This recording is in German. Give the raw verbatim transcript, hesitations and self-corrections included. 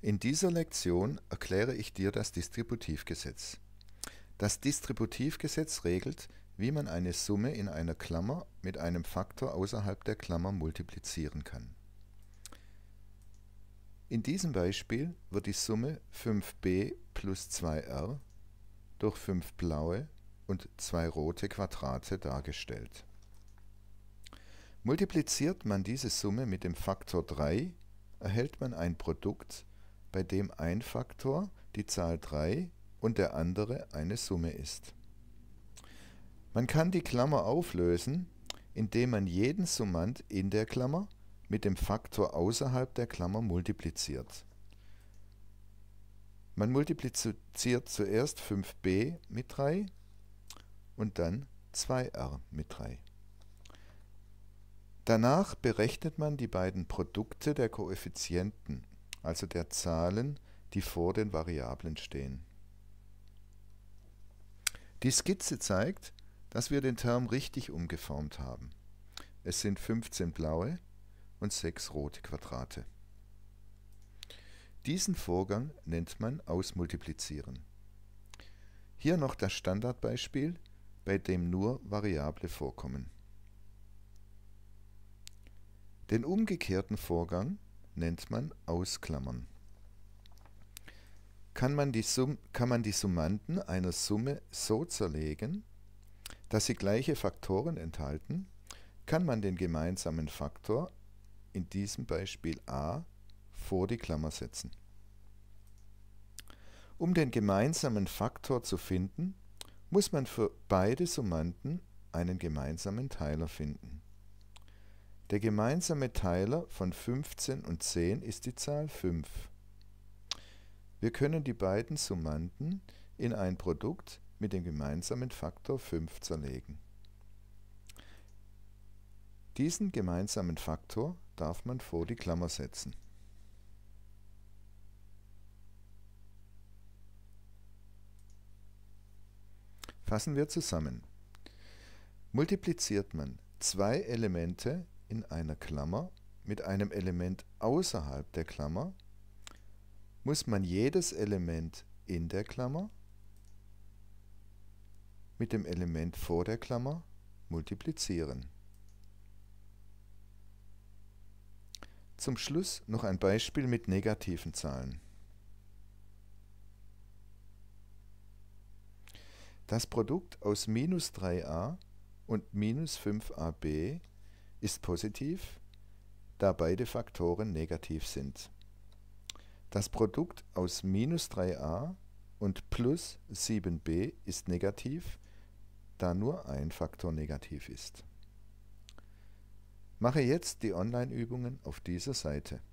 In dieser Lektion erkläre ich dir das Distributivgesetz. Das Distributivgesetz regelt, wie man eine Summe in einer Klammer mit einem Faktor außerhalb der Klammer multiplizieren kann. In diesem Beispiel wird die Summe fünf b plus zwei r durch fünf blaue und zwei rote Quadrate dargestellt. Multipliziert man diese Summe mit dem Faktor drei, erhält man ein Produkt, bei dem ein Faktor die Zahl drei und der andere eine Summe ist. Man kann die Klammer auflösen, indem man jeden Summand in der Klammer mit dem Faktor außerhalb der Klammer multipliziert. Man multipliziert zuerst fünf b mit drei und dann zwei r mit drei. Danach berechnet man die beiden Produkte der Koeffizienten, also der Zahlen, die vor den Variablen stehen. Die Skizze zeigt, dass wir den Term richtig umgeformt haben. Es sind fünfzehn blaue und sechs rote Quadrate. Diesen Vorgang nennt man Ausmultiplizieren. Hier noch das Standardbeispiel, bei dem nur Variable vorkommen. Den umgekehrten Vorgang nennt man Ausklammern. Kann man, die Sum kann man die Summanden einer Summe so zerlegen, dass sie gleiche Faktoren enthalten, kann man den gemeinsamen Faktor, in diesem Beispiel a, vor die Klammer setzen. Um den gemeinsamen Faktor zu finden, muss man für beide Summanden einen gemeinsamen Teiler finden. Der gemeinsame Teiler von fünfzehn und zehn ist die Zahl fünf. Wir können die beiden Summanden in ein Produkt mit dem gemeinsamen Faktor fünf zerlegen. Diesen gemeinsamen Faktor darf man vor die Klammer setzen. Fassen wir zusammen. Multipliziert man zwei Elemente in einer Klammer mit einem Element außerhalb der Klammer, muss man jedes Element in der Klammer mit dem Element vor der Klammer multiplizieren. Zum Schluss noch ein Beispiel mit negativen Zahlen. Das Produkt aus minus drei a und minus fünf a b ist positiv, da beide Faktoren negativ sind. Das Produkt aus minus drei a und plus sieben b ist negativ, da nur ein Faktor negativ ist. Mache jetzt die Online-Übungen auf dieser Seite.